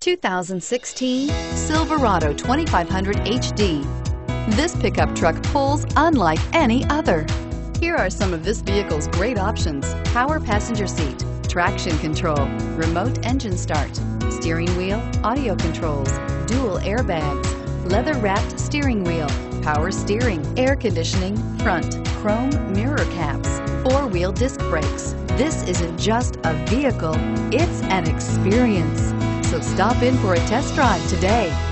2016 Silverado 2500 HD. This pickup truck pulls unlike any other. Here are some of this vehicle's great options: power passenger seat, traction control, remote engine start, steering wheel audio controls, dual airbags, leather-wrapped steering wheel, power steering, air conditioning, front, chrome mirror caps, four-wheel disc brakes. This isn't just a vehicle, it's an experience. So stop in for a test drive today.